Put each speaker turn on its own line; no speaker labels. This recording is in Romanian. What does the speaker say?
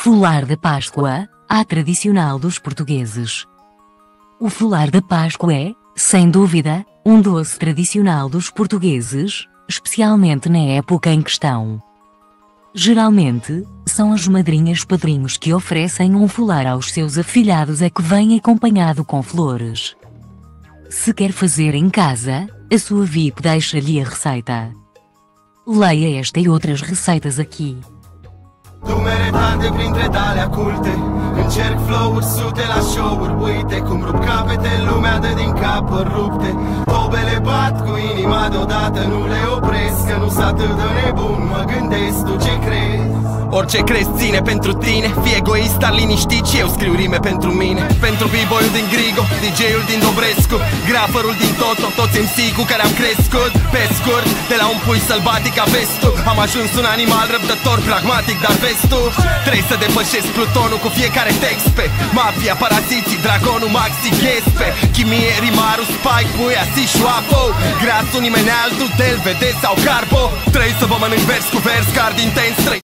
Folar da Páscoa, a tradicional dos portugueses. O folar da Páscoa é, sem dúvida, um doce tradicional dos portugueses, especialmente na época em questão. Geralmente, são as madrinhas-padrinhos que oferecem um folar aos seus afilhados que vem acompanhado com flores. Se quer fazer em casa, a sua VIP deixa-lhe a receita. Leia esta e outras receitas aqui.
Numere tante printre tale aculte. Încerc flow-uri sute la show-uri. Uite cum rup capete, lumea dă din capă rupte. Tobele bat cu inima deodată, nu le opresc, că nu-s atât de nebun. Mă gândesc, tu ce crezi? Orice crezi ține pentru tine. Fii egoist, dar liniștit și eu scriu rime pentru mine. Pentru b-boy-ul din Grigo, DJ-ul din Dobrescu, graferul din Toto, toți MC cu care am crescut. Pe scurt, de la un pui sălbatic ca vestul, am ajuns un animal răbdător, pragmatic, dar vezi tu, trebuie să depășesc plutonul cu fiecare text pe mafia, paraziții, dragonul, maxi, ghespe, chimie, rimaru, spike, puia, sișoapo, grasul nimeni altul, del, vede sau carbo. Trebuie să vă mănânc vers cu vers, card intens,